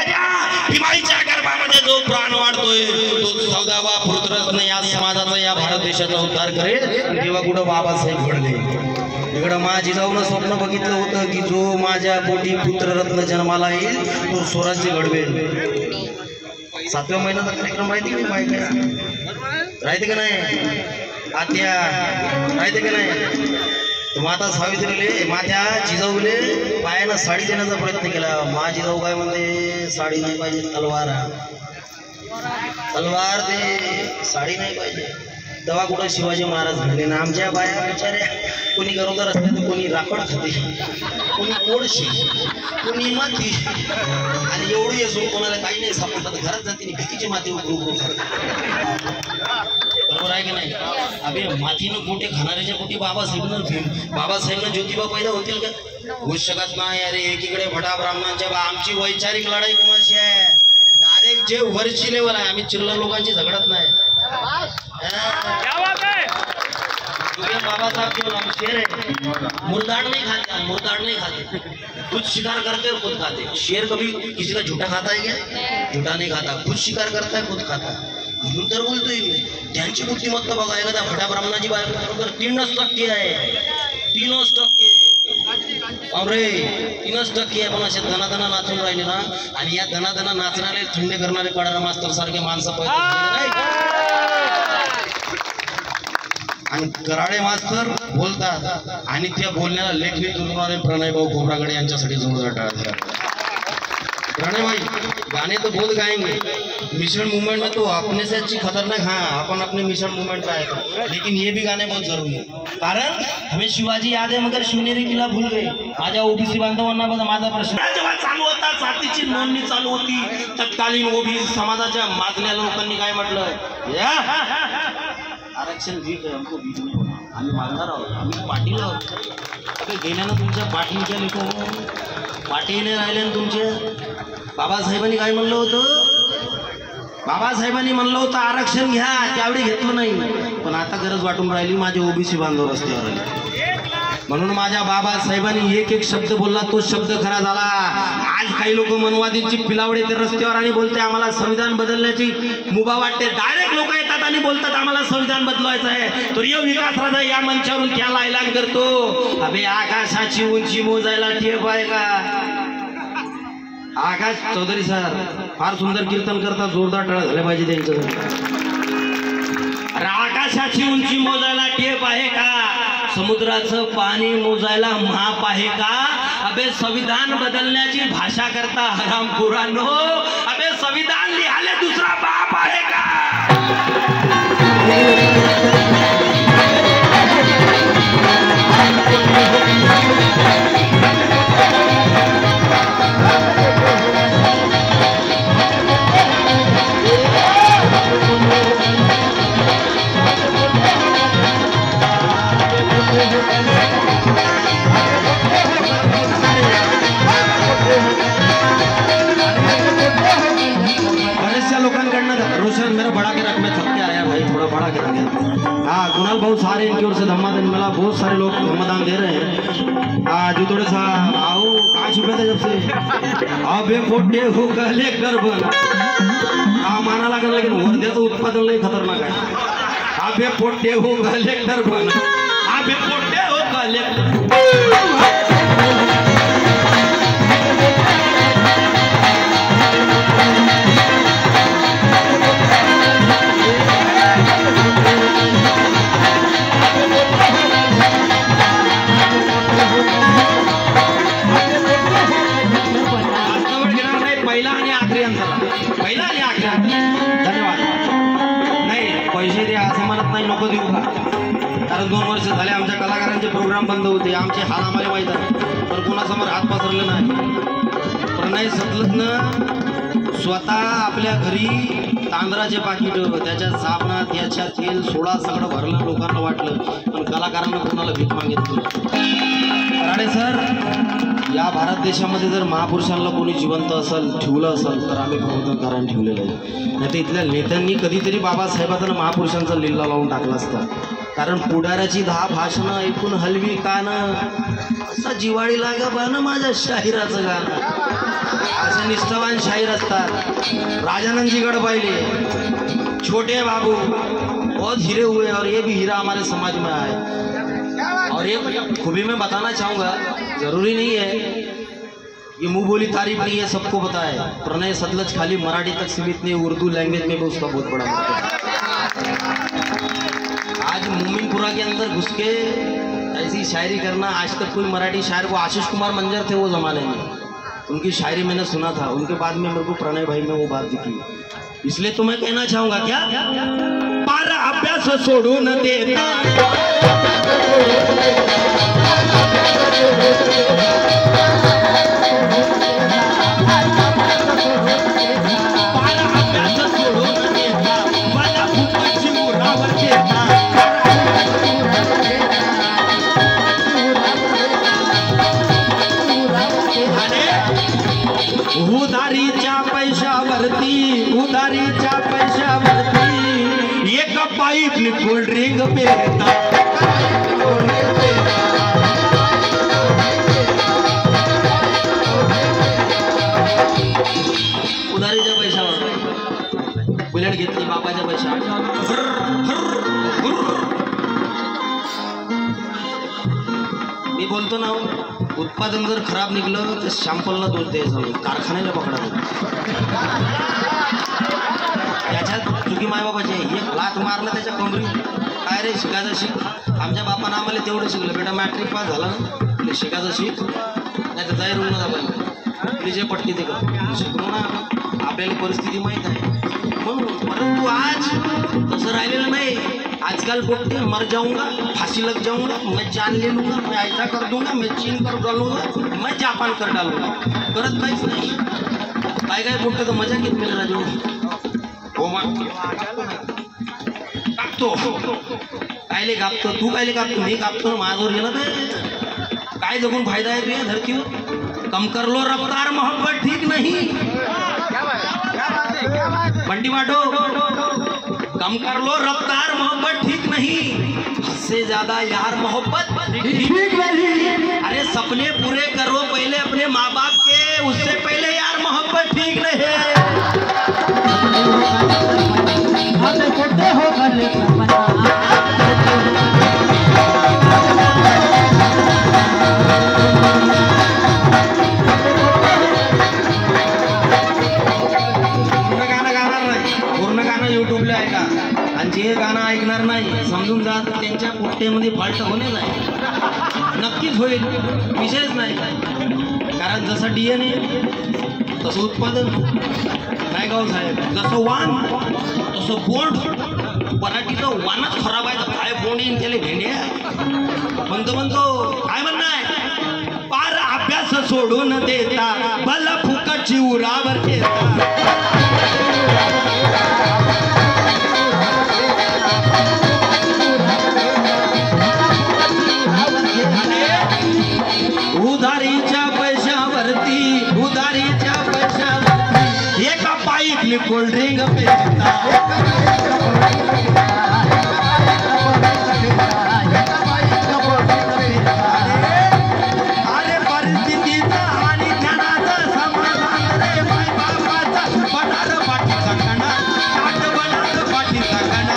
माझ्या भीमाईच्या गर्भामध्ये जो प्राण वाढतोय तो 14वा पुत्ररत्न या समाजाचा या भारत देशाचा उद्धार करेल तेव्हा कुठं बाबासाहेब घडले इकडं माझी जाऊन स्वप्न बघितलं होतं की जो माझ्या पोटी पुत्ररत्न जन्माला येईल तो स्वराज्य घडवेल 7व्या महिन्याचा कार्यक्रम माहिती की माहिती राहते का नाही आत्या राहते का नाही माता सावित्रीले माझ्या जिजाऊले पायानं साडी देण्याचा प्रयत्न केला माझी जिजाऊ काय म्हणते साडी नाही पाहिजे तलवार दे साडी नाही पाहिजे तेव्हा कुठं शिवाजी महाराज घडले ना आमच्या बाया बिचाऱ्या कोणी गरोदर असते तर कोणी राखड खाते कोणी कोळशी कोणी माती आणि एवढी असून कोणाला काही नाही सापडलं तर घरात जाते भीतीची माती उघडू बरोबर आहे की नाही अबे मातीनं पोटे खाणाऱ्याच्या पोटी बाबासाहेबनं ज्योतिबा पैदा होतील का होऊ शकत नाही अरे एकीकडे भटा ब्राह्मणांच्या आमची वैचारिक लढाई कोणाची आहे डायरेक्ट जे वरची लेवल आहे आम्ही चिल्लर लोकांची झगडत नाही बाबासाहेब शेर है मुर्दाड़ नहीं खाते खुद शिकार करते और खुद खाते शेर कभी किसी का झूठा खाता है क्या झूठा नहीं खाता खुद शिकार करता है खुद खाता म्हणून तर बोलतोय मी त्यांची बुद्धिमत्ता बघा एखाद्या भटा ब्राह्मणाची बायको बरोबर 3% आहे 3% अरे 3% आहे पण असे दनादना नाचून राहिले ना आणि या दनादना नाचणारे थंड करणारे कडारा मास्तर सारखे माणसं पाहिजे आणि कराडे मास्तर बोलतात आणि त्या बोलण्याला लेखणी करणारे प्रणय भाऊ खोबरागडे यांच्यासाठी जोरदार टाळा दिला प्रणय भाई गाने तो बहुत गाएंगे मिशन मूवमेंट में तो अपने से अच्छी खतरनाक हाँ अपन अपने मिशन मूवमेंट का है लेकिन ये भी गाने बहुत जरूरी है कारण हमें शिवाजी याद है मगर शिवनेरी किला भूल गए माझ्या ओबीसी बांधवांना माझा प्रश्न जेव्हा चालू होता जातीची नोंदणी चालू होती तत्कालीन ओबीसी समाजाच्या मागण्या लोकांनी काय म्हटलं आरक्षण वीक आहे हमको वीक नाही होणार आम्ही मागणार आहोत आम्ही पाटील आहोत अबे गेल्यानं तुमच्या पाटीलच्या लेखो पाटीलने राहिले ना तुमचे बाबासाहेबांनी काय म्हणलं होतं बाबासाहेबांनी म्हणलं होतं आरक्षण घ्या त्यावेळी घेतलं नाही पण आता गरज वाटून राहिली माझे ओबीसी बांधव रस्त्यावर आले म्हणून माझ्या बाबासाहेबांनी एक एक शब्द बोलला तो शब्द खरा झाला आज काही लोक मनवादींची पिलावडे ते रस्त्यावर आणि बोलते आम्हाला संविधान बदलण्याची मुभा वाटते डायरेक्ट लोक येतात आणि बोलतात आम्हाला संविधान बदलवायचं आहे तर विकास राजा या मंचावरून त्याला ऐलान करतो अबे आकाशाची उंची मोजायला टेप आहे का आकाश चौधरी सर फार सुंदर कीर्तन करतात जोरदार टाळ्या झाल्या पाहिजे त्यांच्यासाठी अरे आकाशाची उंची मोजायला टेप आहे का समुद्राचं पाणी मोजायला माप आहे का अबे संविधान बदलण्याची भाषा करता हरामखोरांनो अबे संविधान लिहायला दुसरा बाप आहे का रोशन मेरा बड़ा के रख मैं थक के आया भाई थोड़ा बड़ा के रख हाँ कुणाल बहुत सारे इनकी ओर से धम्मादान मिला बहुत सारे लोग धम्मादान दे रहे हैं जो थोड़े सा आओ कहाँ छुपे थे जब से अबे पोटे हो कलेक्टर बन माना लागल लेकिन वर्ध्याचं उत्पादन लई खतरनाक आहे अबे पोटे हो कलेक्टर बन अबे पोटे हो कलेक्टर नको देऊ का कारण 2 वर्ष झाले आमच्या कलाकारांचे प्रोग्राम बंद होते आमचे हाल आम्हाला माहीत आहे पण कोणासमोर हात पसरले नाही प्रणय सतलतनं स्वतः आपल्या घरी तांदळाचे पाकिट त्याच्यात साबणा त्याच्यात तेल सोडा सगळं भरलं लोकांना वाटलं पण कलाकारांना कोणाला भीक मागितली राणे सर या भारत देशामध्ये जर महापुरुषांना कोणी जिवंत असेल ठेवलं असेल तर आम्ही प्रबोधनकारांनी ठेवलेलं आहे नाही तर इथल्या नेत्यांनी कधीतरी बाबासाहेबांना महापुरुषांचा लिल्ला लावून टाकला असता कारण पुढाऱ्याची 10 भाषणं ऐकून हलवी कानं असा जिवाळी लागा बानं माझ्या शाहिराचं गाणं असे निष्ठावान शाहीर असतात। राजानंद जी गढ़ पाहिले, छोटे बाबू बहुत हीरे हुए और ये भी हीरा हमारे समाज में आए। और एक खूबी मैं बताना चाहूँगा, जरूरी नहीं है ये मुंह बोली तारीफ नहीं है, सबको पता है प्रणय सतलज खाली मराठी तक सीमित नहीं, उर्दू लैंग्वेज में भी उसका बहुत बड़ा महत्व है। आज मोमिनपुरा के अंदर घुस के ऐसी शायरी करना, आज तक कोई मराठी शायर, वो आशीष कुमार मंजर थे वो जमाने में, उनकी शायरी मैंने सुना था, उनके बाद में मेरे को प्रणय भाई में वो बात दिखी। इसलिए तो मैं कहना चाहूंगा क्या, पारा अभ्यास सोडून देता, उधारीच्या पैशावरती एक पाईप कोल्ड ड्रिंक पेता, उधारीच्या पैशावर बुलेट घेतली बापाच्या पैशावर। मी बोलतो ना, उत्पादन जर खराब निघलं तर शॅम्पलला दोष द्यायचा नाही, कारखान्याला पकडायचं। त्याच्यात चुकी मायबाबाची आहे, एक लात मारलं त्याच्या कमरी, काय रे शिकायचं शिक। आमच्या बापानं आम्हाला तेवढं शिकलं, बेटा मॅट्रिक पास झाला ना शिकायचं शिक, नाही तर जाहीर होऊन दाबायला जे पटते ते कर, शिकलो ना आपल्याला परिस्थिती माहीत आहे म्हणून। परंतु आज तसं राहिलेलं नाही, आजकल बोलते मर जाऊंगा, फांसी लग जाऊंगा, मैं जान ले लूँगा, मैं ऐसा कर दूंगा, मैं चीन कर डालूंगा, मैं जापान कर डालूंगा, करत काहीच नाही। काय काय बोलते तर मजा घेत मेरे राजू, हो कापतो कायले कापतो तू, कायले कापतो मी कापतो, माझ्यावर गेलं तर काय जगून फायदा आहे तुझ्या धरतीवर। कम कर लो रफ्तार मोहब्बत ठीक नहीं, बंटी माटो कम कर लो रफ्तार मोहब्बत ठीक नहीं, हद से ज्यादा यार मोहब्बत ठीक नहीं। अरे सपने पूरे करो पहले अपने माँ बाप के, उससे पहले यार मोहब्बत ठीक नहीं है। युट्यूबला ऐका आणि जे गाणं ऐकणार नाही समजून जा, त्यांच्या पोट्टेमध्ये फॉल्ट होणे नाही, नक्कीच होईल, विषयच नाही। कारण जसं DNA तसं उत्पादन नाही गाव साहेब, जसं वाण तसं बोंड, पराठीचं वाणच खराब आहे तर काय बोंड येईन त्याला भेंड्या म्हणतो काय म्हणणं आहे, पार अभ्यास सोडून देता भला फुकटची उरावर घेता। उधारीच्या पैशावरती एका पाईपने कोल्ड ड्रिंक पेता, अरे परिस्थितीचा आणि ज्ञानाचा समाधान रे माय बाबाचा, बनार पाठीचा कणा, ताट बनार पाठीचा कणा।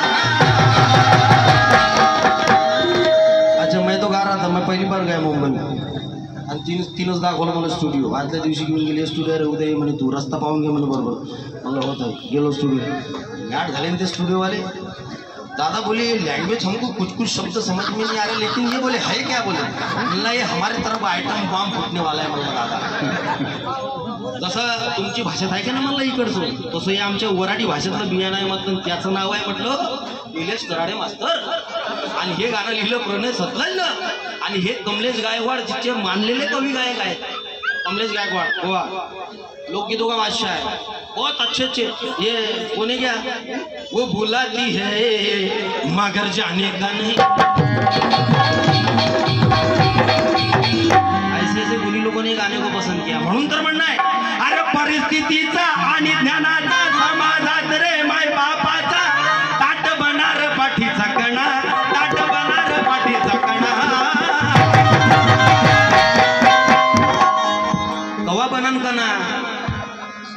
अच्छा मैं तो गा रहा था, मैं पहली बार गया मुंबई में आणि तीनच दाखवलं मला स्टुडिओ। आजल्या दिवशी घेऊन गेले स्टुडिओ, रे उद्या म्हणे तू रस्ता पाहून घे म्हणे, बरोबर मला होत आहे, गेलो स्टुडिओ, गाठ झाले ते स्टुडिओ वाले। दादा बोले लैंग्वेज हमको कुछ कुछ शब्द समझ में नहीं आ रहे, लेकिन ये बोले है क्या, बोले म्हणला ये हमारी तरफ आइटम बॉम्ब फुटने वाला है म्हणलं दादा। जसं तुमची भाषेत आहे का ना म्हणलं इकडचं, तसं हे आमच्या वराठी भाषेतलं बियाणं आहे म्हटलं, त्याचं नाव आहे म्हटलं निलेश कराडे मास्तर, आणि हे गाणं लिहिलं प्रणय सतलजनं, आणि हे कमलेश गायकवाड जिचे मानलेले कवी गायक आहेत, कमलेश गायकवाड गोवा लोकगीतों का बादशाह है, बहुत अच्छे अच्छे। ये कोने क्या, वो बुलाती है मगर जाने का नहीं, ऐसे ऐसे बोली लोगों ने गाने को पसंद किया, म्हणून तर म्हणणं आहे, अरे परिस्थितीचा आणि ज्ञानाचा समाजात रे माय बापाचा, ताट बनार पाठीचा कणा, ताट बनार पाठीचा कणा। कवा बनन कणा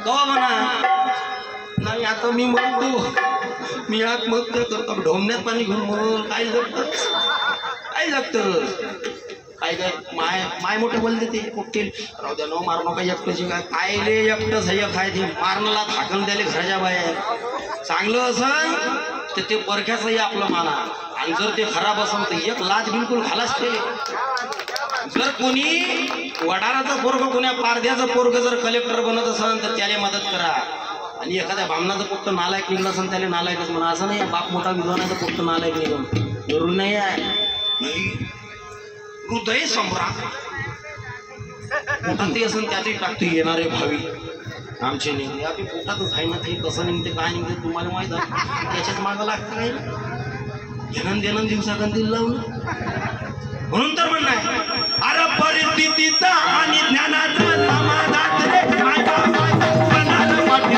कवा म्हणा नाही आता मी म्हणतो मी आत्महत्या करतो ढोमण्यात पाणी घेऊन म्हणून काय जगत काय जगत काय काय माय मोठे बोलते ते कोकटेल राहू द्या नो मारू नका एकटंची काय ले एकटं सह्य खाय ते मारणला थाकून द्याले घराच्या बाहेर चांगलं असं तर ते परख्याचंही आपलं माना आणि जर ते खराब असेल तर एक लाच बिलकुल घालाच ते जर कोणी वडाराचं पोरग कोण्या पारध्याचं पोरग जर कलेक्टर बनत असेल तर त्याला मदत करा आणि एखाद्या बामणाचं पोट्ट नालायक निघलं असेल त्याला नालायकच म्हणा असं नाही बाप मोठा विद्वानाचं पोट्ट नालायक निघून जरूर नाही आहे नाही हृदय सम्राट पोटात असेल त्यातही टाकतो येणारे भावी आमचे निघते आपली पोटातच आहे ना ते कसं निघते काय निघते तुम्हाला माहित आहे त्याच्याच मागं लागतं काय घेणं देणं दिवसाकंदील लावून म्हणून तर म्हणणं आहे अरे परिस्थितीचा आणि ज्ञानाचा समाजात रे माझ्या मनाला वाटे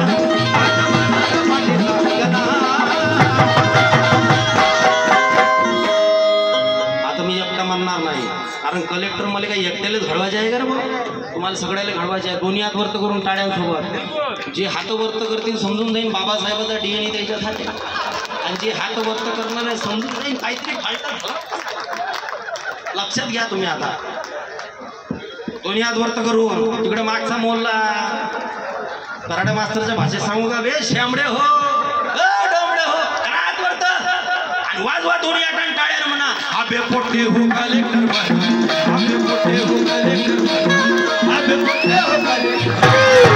आता मी एकटा म्हणणार नाही कारण कलेक्टर मला काही एकट्यालाच घडवायचे आहे का रे मग तुम्हाला सगळ्याला घडवायचे आहे दोन्ही हात वर्त करून टाळ्यांसोबत जे हात वर्त करतील समजून जाईन बाबासाहेबाचा DNA त्याच्यात हात आणि जे हात वर्त करणार आहे समजून जाईन काहीतरी फालतं लक्षात घ्या तुम्ही आता दोन्ही हात वर्त करून तिकडे मागचा मोलला कराडे मास्तरच्या भाषेत सांगू का बे श्यामडे हो डोमडे हो हात वर्त आणि वाजवा दोन्ही हातांनी टाळ्या म्हणा आबे पोटे हो कलेक्टर आबे पोटे हो कलेक्टर आबे पोटे हो कलेक्टर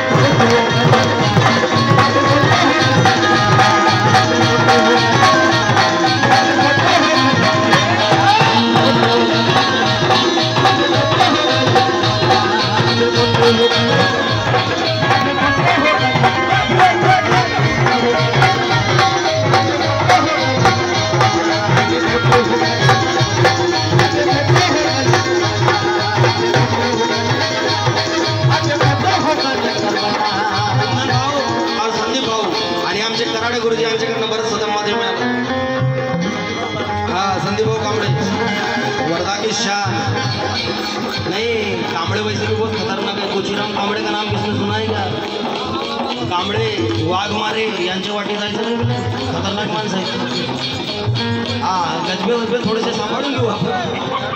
गुरुजी आमच्याकडनं बरंच सदम मध्ये मिळालं हा संदीप भाऊ कांबळे वर्धा की शान नहीं कांबळे वैसे भी बहुत खतरनाक है कोचीराम कांबळे का नाम किसने सुना है क्या कांबळे वाघमारे यांच्या वाटी जायचं नाही खतरनाक माणसं आहे हा गजबे वजबे थोडेसे सांभाळून घेऊ आपण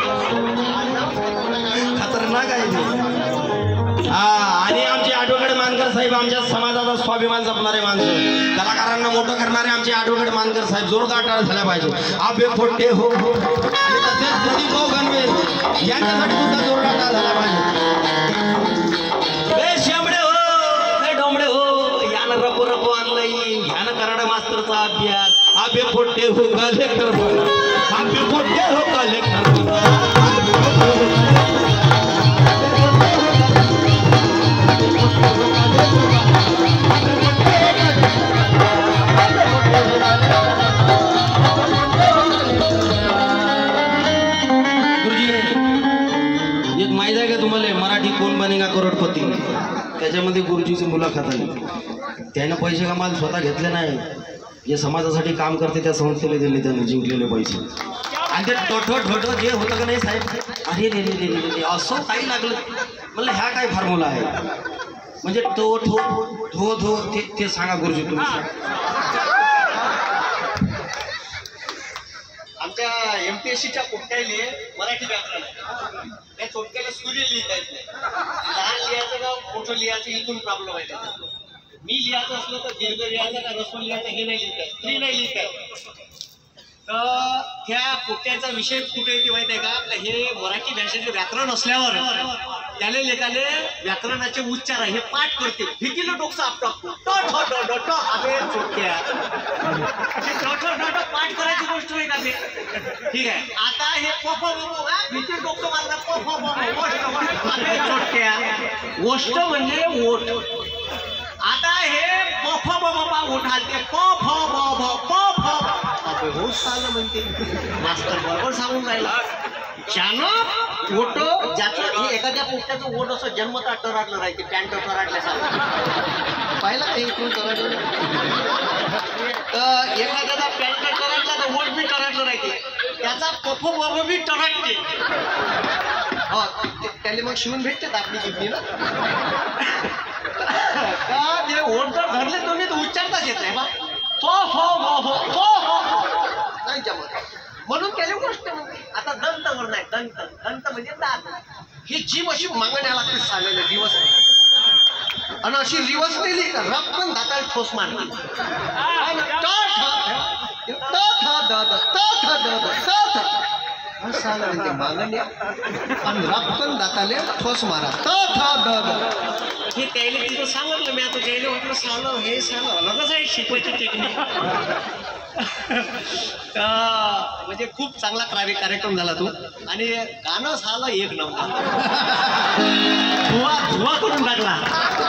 खतरनाक आहे ते हा आणि आमचे ॲडव्होकेट मानकर साहेब आमच्या समाजाचा स्वाभिमान जपणारे माणसं कलाकारांना मोठं करणारे आमचे ॲडव्होकेट मानकर साहेब जोरदार टाळ झाल्या पाहिजे आबे फोटे हो आणि तसेच प्रदीप भाऊ गणवेल यांच्यासाठी सुद्धा जोरदार टाळ झाला पाहिजे ए श्यामडे हो ए डोमडे हो यानं रपो रपो आणलंय ह्यानं कराडे मास्तरचा अभ्यास आबे फोटे हो कलेक्टर आबे फोटे हो कलेक्टर कोण बनेगा करोडपती त्याच्यामध्ये गुरुजीची मुलाखत आली त्यानं पैसे कमाल स्वतः घेतले नाही जे समाजासाठी काम करते त्या संस्थेला दिले त्यांनी जिंकलेले पैसे आणि ते ठोठो जे होतं का नाही साहेब अरे रे रे रे रे असं काही लागलं म्हणलं ह्या काय फॉर्म्युला आहे म्हणजे तो धो ते सांगा गुरुजी तुम्ही आमच्या MPSCच्या पोट्ट्याले मराठी व्याकरण आहे त्या चोटक्याला सूर्य लिहिता येत नाही लहान लिहायचं का मोठं लिहायचं इथून प्रॉब्लेम आहे त्याचा मी लिहायचं असलं तर दीर्घ लिहायचं का रस्व लिहायचं हे नाही लिहित आहे स्त्री नाही लिहित आहे तर त्या पोट्ट्याचा विषय कुठे येते माहिती आहे का हे मराठी भाषेचे व्याकरण असल्यावर त्याले लेखाले व्याकरणाचे उच्चार हे पाठ करते भीतीला डोकं आपटाकतो अबे चोटक्या पाठ करायची गोष्ट नाही का ठीक आहे आता हे भीती डोकं मारणार चोटक्या गोष्ट म्हणजे ओठ आता हे पफ बाबा ओठालते होत चाललं म्हणते मास्तर बरोबर सांगून राहिला ज्यानं ओट ज्याचं हे एखाद्या पोट्ट्याचं ओट असं जन्मता टराडलं राहते पॅन्ट टराडल्यासारखं पाहिलं का इकडून टराडलं तर एखाद्याचा पॅन्ट टराडला तर ओट बी टराडलं राहते त्याचा पफ बाबा बी टराडते हो त्याला मग शिवून भेटते आपली किडनी ना नाही जमत म्हणून केली गोष्ट म्हणते. आता दंतवर नाही, दंत दंत म्हणजे दात. ही जीभ अशी मागण्या लागते सालेले दिवस आणि अशी रिवर्स नेली का रक्कम दाताला ठोस मारली. मागण्या आणि रक्कम दाताले ठोस मारा. हे त्याला तिथं सांगितलं मी. आता त्याला म्हटलं सालं हे सालं अलगच आहे शिकवायची टेक्निक. म्हणजे खूप चांगला कार्यक्रम झाला तो. आणि गाणं झालं एक नंबर. धुवा करून टाकला.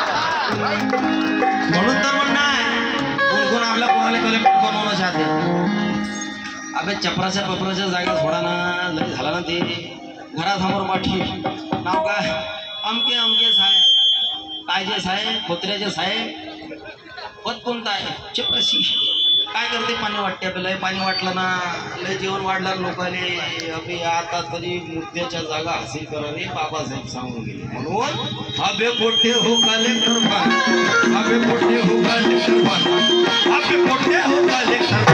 म्हणून तर म्हणणार कोण कोण आपल्या कोणाला कलेक्टर बनवणं चाहते. अबे चपराच्या पपराच्या जागा थोडा ना लय झाला ना ते. घरासमोर माठी नाव काय अमके अमके साहेब कायचे साहेब खोत्र्याचे साहेब पद कोणतं आहे चपराशी. काय करते पाणी वाटते आपल्याला. पाणी वाटलं ना लय जेवण वाढलं लोकाले. अबे आता तरी मुद्द्याच्या जागा हसी करावी बाबासाहेब सांगून गेले. म्हणून अबे पोटे हो कलेक्टर बन, अबे पोटे हो कलेक्टर बन, अबे पोटे हो कलेक्टर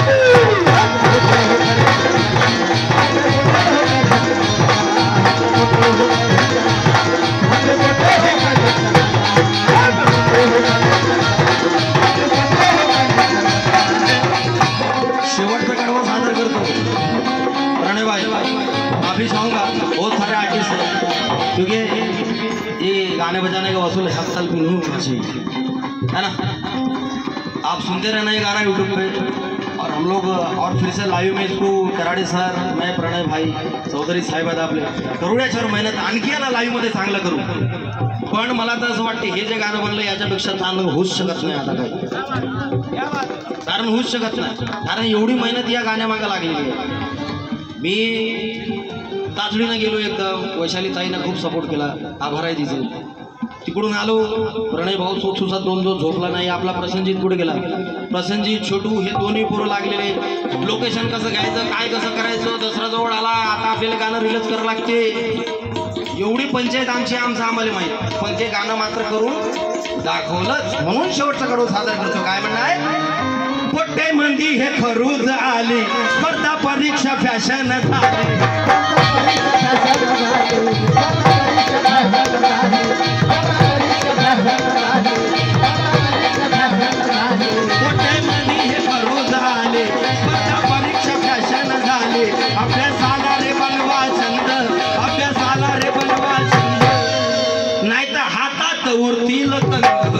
शेवटचा कडवा सादर करतो. प्रणय भाई माफी चाहूंगा बहुत सारे आर्टिस्ट हैं क्योंकि ये गाने बजाने का वसूल 7 साल भी नहीं होना चाहिए है ना. आप सुनते रहना ये गाना यूट्यूब पे और हम लोग और फिर से लाइव में इसको कराडे सर मैं प्रणय भाई चौधरी साहेब आहेत आपले करूया 4 मेहनत आणखी याला लाईव्ह मध्ये चांगलं करू. पण मला तर असं वाटतं हे जे गाणं बनलं याच्यापेक्षा चांगलं होऊच शकत नाही आता काही. कारण होऊच शकत नाही. कारण एवढी मेहनत या गाण्यामागे लागलेली आहे. मी तातडीनं गेलो एकदम. वैशाली ताईनं खूप सपोर्ट केला. आभार आहे तिचे. तिकडून आलो. प्रणय भाऊ सुसात 2 दिवस झोपला नाही. आपला प्रसंजित कुठे गेला. प्रसंजित छोटू हे दोन्ही पोरं लागलेले. लोकेशन कसं घ्यायचं काय कसं करायचं. दसरा जवळ आला आता आपल्याला गाणं रिलीज करावं लागते. एवढी पंचायत आमचं आम्हाला माहीत. पण ते गाणं मात्र करून दाखवलंच. म्हणून शेवटचा कडू सादर करतो. काय म्हणणार पोटे मंदी हे खरूज आली स्पर्धा परीक्षा फॅशन झाली. पोटे मंदी हे खरूज आले स्पर्धा परीक्षा फॅशन झाली. अभ्यासाला रे बनवा छंद, अभ्यासाला रे बनवा छंद, नाही तर हातात उरतील कंद.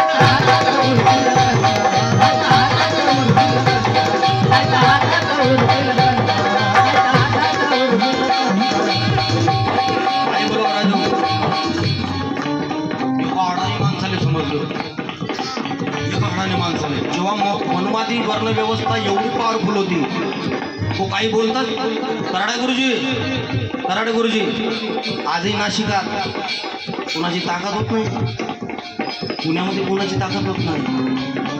जेव्हा मनमादी वर्ण व्यवस्था एवढी पॉवरफुल होती तो काही बोलतात. कराडे गुरुजी आजही नाशिकात कुणाची ताकद होत नाही. पुण्यामध्ये कुणाची ताकद होत नाही.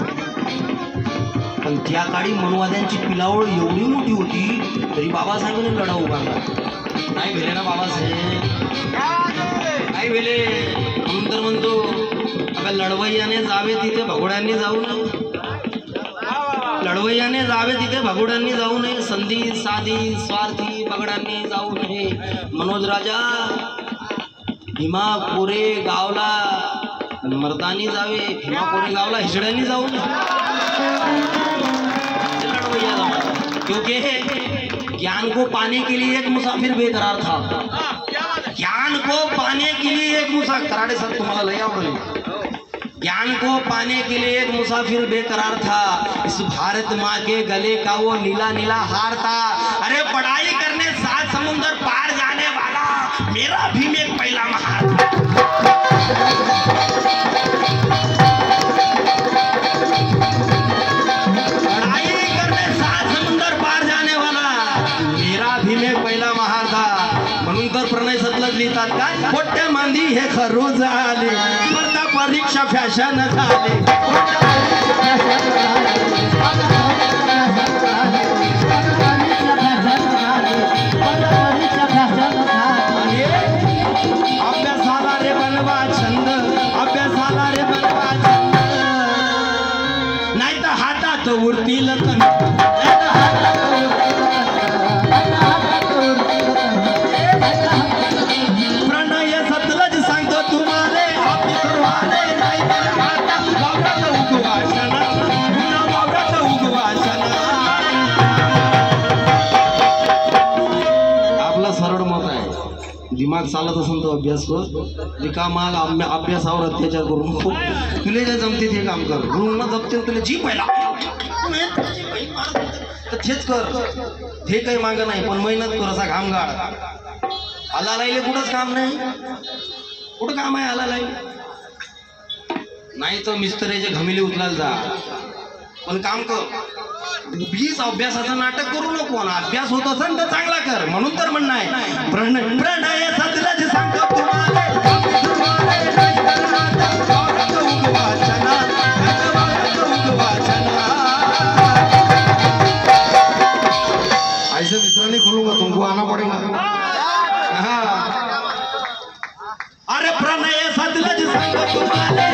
पण त्या काळी मनवाद्यांची पिलावळ एवढी मोठी होती तरी बाबासाहेबांनी लढा उभारला. नाही भेले ना बाबासाहेब काय भेले. म्हणून तर म्हणतो अगं लढवय्याने जावे तिथे भगोड्यांनी जाऊ नये. लढवय्याने जावे तिथे भगोड्यांनी जाऊ नये. संधी साधी स्वार्थी बगडांनी जाऊ नये. मनोज राजा भीमा कोरे गावला मर्दानी जावे. भीमा कोरे गावला हिजड्यांनी जाऊ नये. लढवय्या जाऊ क्योंकि ज्ञान को पाने के लिए एक मुसाफिर बेकरार था. ज्ञान को पाने के लिए एक मुसाफिर. कराडे सर तुम्हाला लय आवडेल. ज्ञान को पाने के लिए एक मुसाफिर बेकरार था. इस भारत माँ के गले का वो नीला नीला हार था. अरे पढ़ाई करने 7 समुंदर पार जाने वाला मेरा भीम एक पहला महार था. पढ़ाई करने 7 समुंदर पार जाने वाला मेरा भीम एक पहिला महार था. म्हणून तर प्रणय सतलज लिहितात का पोट्या मांदी हे खरूज आले स्पर्धा परीक्षा फॅशन झाले. अभ्यासाला रे बनवा छंद, अभ्यासाला रे बनवा छंद, नाही तर हातात उरती दिमाग चालत असेल तर अभ्यास कर रिकामा अभ्यासावर अत्याचार करू नको तुला जे जमते ते काम कर गुरुंना जमते तुला जी पहिला तर तेच कर ते काही मागं नाही पण मेहनत कर असा घाम गाळ आला लायले कुठंच काम नाही कुठं काम आहे आला लायले नाही तर मिस्त्रीचे घमिले उचलायला जा पण काम कर प्लीज अभ्यासाचं नाटक करू नको अभ्यास होत असेल तर चांगला कर म्हणून तर म्हणणं आहे प्रणय सतलाच सांगतो ऐसे मित्रांनी खोलूंगा तुमको आना पड़ेगा अरे प्रणय सतलाच सांगतो तुम्हाला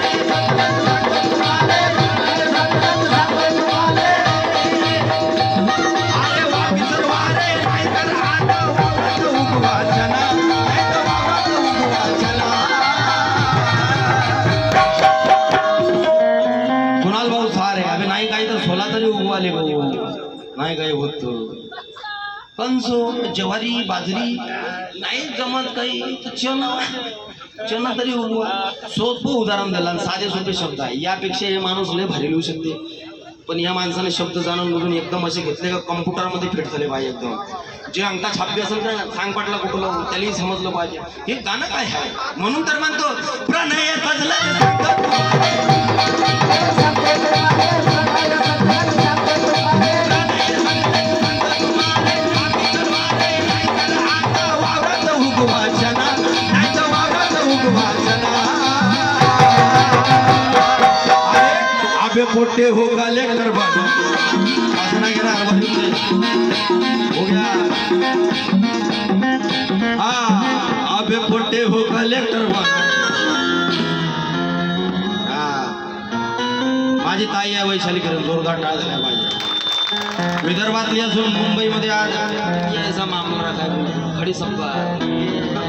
कुणाल भाऊ सारे अबे नाही काही तर सोला तरी उगवाले भाऊ नाही काही होत कंसो ज्वारी बाजरी नाही जमत काही चना तरी उगवा सोपं उदाहरण दिला साधे सोपे शब्द आहे यापेक्षा हे माणूस लय भारी लिहू शकते पण या माणसाने शब्द जाणून बुजून एकदम असे घेतले का कम्प्युटरमध्ये फिट झाले पाहिजे एकदम जे अंगठा छापी असेल तर सांग पाटला कुठलं त्यालाही समजलं पाहिजे हे गाणं काय आहे म्हणून तर म्हणतो प्रणय अबे पोटे हो कलेक्टर बनो हो गया हाँ अबे पोटे हो कलेक्टर बनो माझी ताई आहे वैशाली करेल जोरदार टाळ झाला पाहिजे विदर्भातली असून मुंबईमध्ये आज यायचा मामला राखा खडी संपा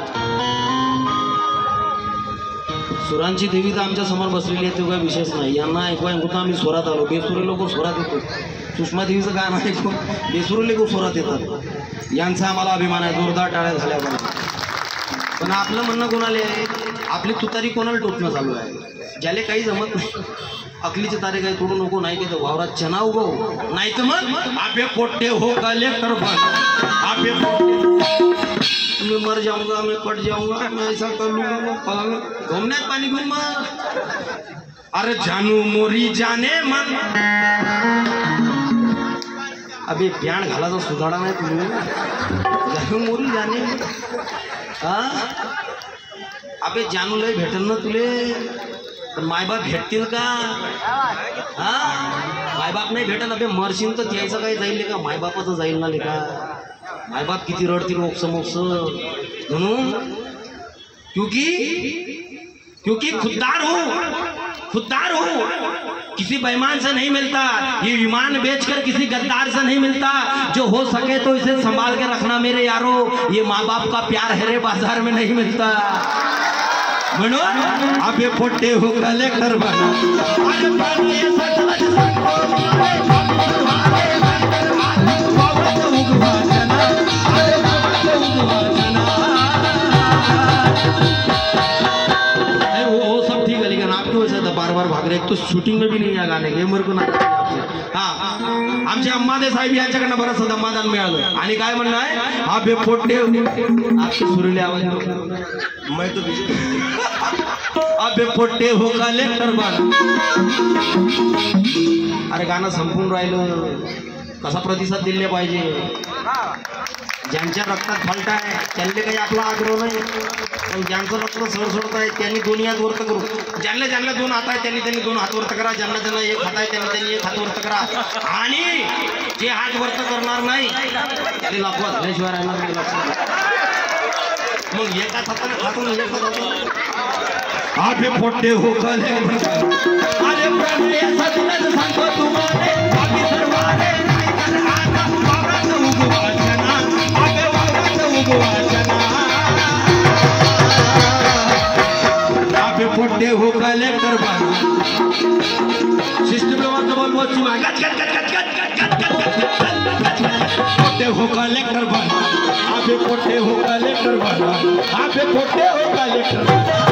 सुरांची देवी तर आमच्या समोर बसलेली आहे तो काही विशेष नाही यांना ऐकू ऐकून आम्ही स्वरात आलो बेसुरे लोक स्वरात येतो सुषमा देवीचं गाणं ऐकू बेसुरे लोक स्वरात येतात यांचा आम्हाला अभिमान आहे जोरदार टाळ्या झाल्या पण आपलं म्हणणं कोणाला आहे आपली तुतारी कोणाला टोचणं चालू आहे ज्याला काही जमत नाही अकलीचे तारे काही तोडू नको नाही की वावरात चना उगव नाही तर मग आपे पोटे हो कलेक्टर बन आपे मैं मर जाऊंगा मैं कट जाऊंगा मैं ऐसा कर लूंगा मैं फलांगा घूमण्यात पाणी घेऊन मग अरे जानू मोरी जाने मन अबे प्याण घालाचा सुधाडा नाही तुम्ही जानू मोरी जाने हा अबे जानू लय भेटल ना तुले पण मायबाप भेटतील का हा मायबाप नाही भेटल अबे मरशील तर त्याचं काही जाईल का मायबापाचं जाईल ना लेका मायबाप किती रडतील मोक्ष मोक्ष म्हणून क्योंकि खुददार हो किसी बेईमान से नहीं मिलता ये विमान बेचकर किसी गद्दार से नहीं मिलता जो हो सके तो इसे संभाल के रखना मेरे यारो ये माँ बाप का प्यार है रे बाजार में नहीं मिलता म्हणून आपे पोटे हो कलेक्टर बना वो सब ठीक है लेकिन आपकी वजह से बार बार भाग रहे एक तो शूटिंग में भी नहीं आ गाने के मेरे को ना हाँ आमचे अम्मादे साहेब यांच्याकडनं बरंच दमादान मिळालं आणि काय म्हणणं आहे आपे पोटे आपके सुरीले आवाज मैं तो अबे पोटे हो कलेक्टर बन अरे गाणं संपून राहिलं कसा प्रतिसाद दिले पाहिजे ज्यांच्या रक्तात फॉल्ट आहे त्यांनी काही आपला आग्रह नाही पण ज्यांचं रक्त सडसडत आहे त्यांनी दोन्ही हात वरत करू ज्यांना ज्यांना दोन हात आहे त्यांनी दोन हात वरत करा ज्यांना ज्यांना एक हात आहे त्यांनी एक हात वरत करा आणि जे हात वरत करणार नाही ते लपवा झाल्याशिवाय राहणार नाही मग एकाच हाताने खातो एकाच हाताने आपे पोटे हो कलेक्टर अरे प्रणय सांगतो तुम्हाला बाकी सर्वांना आपे पोटे हो कलेक्टर बन सिस्टम बोल बहुत पोटे हो कलेक्टर बना, अबे पोटे हो कलेक्टर बना, अबे पोटे हो कलेक्टर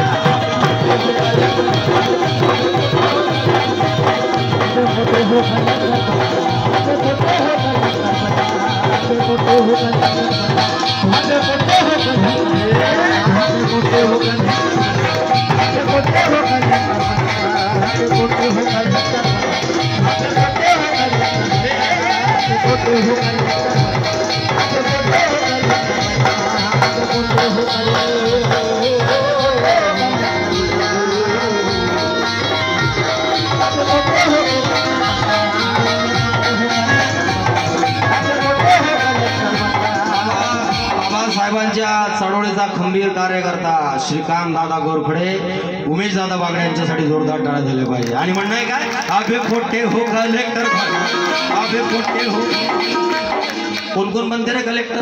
बाबासाहेबांच्या चळवळीचा खंबीर कार्यकर्ता श्रीकांत दादा गोरखडे, उमेश दादा बागडे यांच्यासाठी जोरदार टाळ्या दिले पाहिजे. आणि म्हणणं आहे काय, आबे पोटे हो कलेक्टर बना, आबे पोटे हो. कोण कोण बनते रे कलेक्टर?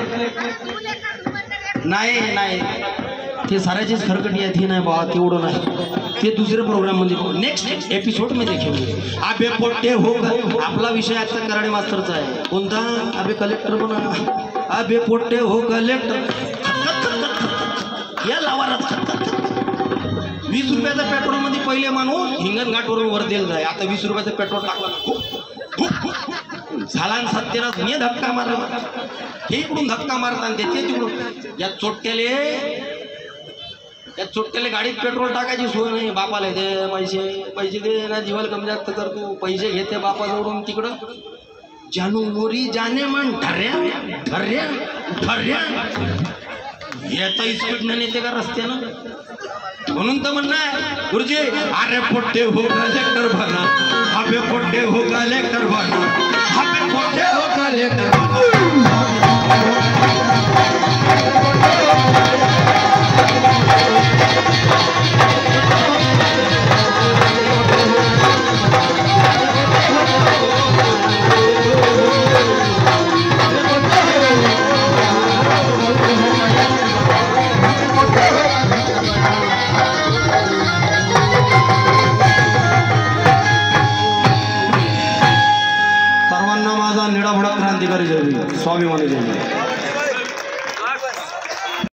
नाही नाही, ते साऱ्याचीच खरकटी आहे, ती नाही बाबा, तेवढं नाही, ते दुसरे प्रोग्राम मध्ये नेक्स्ट एपिसोड मध्ये घेऊ. आबे पोटे हो, आपला विषय आता कराडे मास्तरचा आहे. कोणता? आबे कलेक्टर बना, आबे पोटे हो कलेक्टर. या लावारात 20 रुपयाचा पेट्रोल मध्ये पहिले माणूस हिंगणघाटवरून वर दिल जाय, आता 20 रुपयाचं पेट्रोल टाकला झाला सत्तेराच. मी धक्का मारला, हे इकडून धक्का मारतात ते तिकडून. या चोटक्याले गाडीत पेट्रोल टाकायची सोय नाही. बापाला दे पैसे दे ना, जीवाला कमी जास्त करतो, पैसे घेते बापाजवळून. तिकडं जानू मोरी जाने मन ठर्या ठर्या ठर्या येता स्पीडनं नेते का रस्त्यानं. म्हणून तर म्हणणं आहे गुरुजी, अरे पोटे हो कलेक्टर बना, अबे पोटे हो कलेक्टर बना, अबे पोटे हो कलेक्टर बना. सर्वांना माझा निळाभडक क्रांतिकारी जय, स्वाभिमानी जय.